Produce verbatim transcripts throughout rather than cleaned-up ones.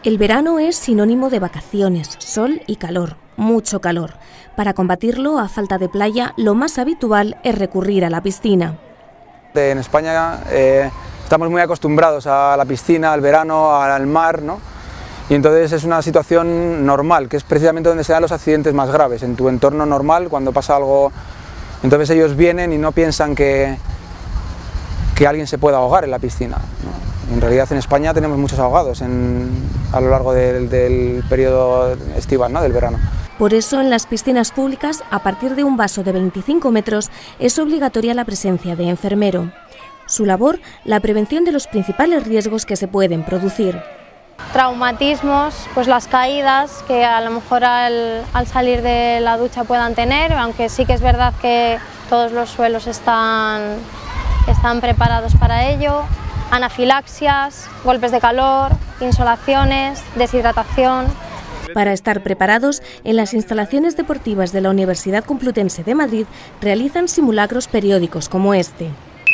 El verano es sinónimo de vacaciones, sol y calor, mucho calor. Para combatirlo, a falta de playa, lo más habitual es recurrir a la piscina. En España eh, estamos muy acostumbrados a la piscina, al verano, al mar, ¿no? Y entonces es una situación normal, que es precisamente donde se dan los accidentes más graves, en tu entorno normal, cuando pasa algo. Entonces ellos vienen y no piensan que, que alguien se pueda ahogar en la piscina, ¿no? En realidad en España tenemos muchos ahogados en, a lo largo del, del periodo estival, ¿no? Del verano. Por eso en las piscinas públicas, a partir de un vaso de veinticinco metros, es obligatoria la presencia de enfermero. Su labor, la prevención de los principales riesgos que se pueden producir. Traumatismos, pues las caídas que a lo mejor al, al salir de la ducha puedan tener, aunque sí que es verdad que todos los suelos están, están preparados para ello. Anafilaxias, golpes de calor, insolaciones, deshidratación. Para estar preparados, en las instalaciones deportivas de la Universidad Complutense de Madrid realizan simulacros periódicos como este.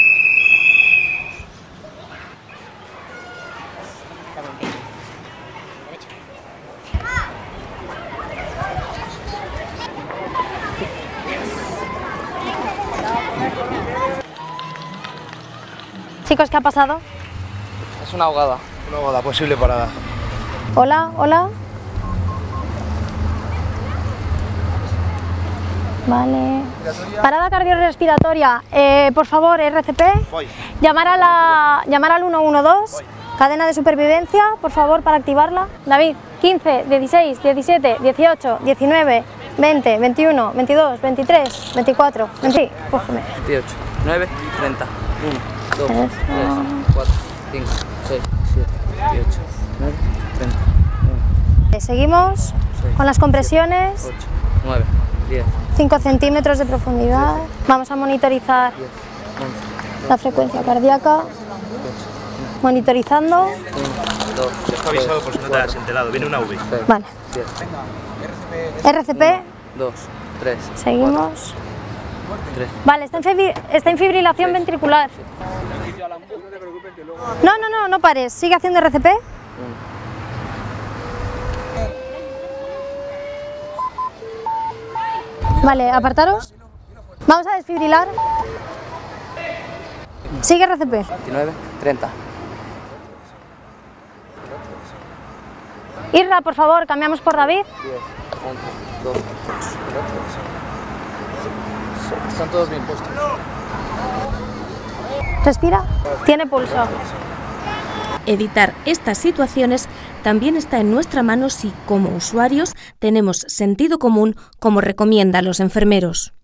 Chicos, ¿qué ha pasado? Es una ahogada. Una ahogada, posible parada. Hola, hola. Vale. Parada cardiorrespiratoria. Eh, por favor, R C P. Voy. Llamar, a la, llamar al uno uno dos. Voy. Cadena de supervivencia, por favor, para activarla. David, quince, dieciséis, diecisiete, dieciocho, diecinueve, veinte, veintiuno, veintidós, veintitrés, veinticuatro, veinte. Cógeme. veintiocho, nueve, treinta, uno. dos, tres, cuatro, cinco, seis, siete, dieciocho, nueve, treinta, uno. Seguimos seis, con las compresiones. ocho, nueve, diez. cinco centímetros de profundidad. Vamos a monitorizar diez, once, la frecuencia cardíaca. dieciocho, Monitorizando. uno, dos, Está avisado por si no te has enterado. Viene una U V I. Vale. diez, R C P. dos, tres. Seguimos. tres. Vale, está en, fibri está en fibrilación ventricular. No, no, no, no pares. Sigue haciendo R C P. Vale, apartaros. Vamos a desfibrilar. Sigue R C P. veintinueve, treinta. Irra, por favor, cambiamos por David. diez, once, doce, ocho. Están todos bien puestos. Respira. Tiene pulso. Evitar estas situaciones también está en nuestra mano si, como usuarios, tenemos sentido común como recomiendan los enfermeros.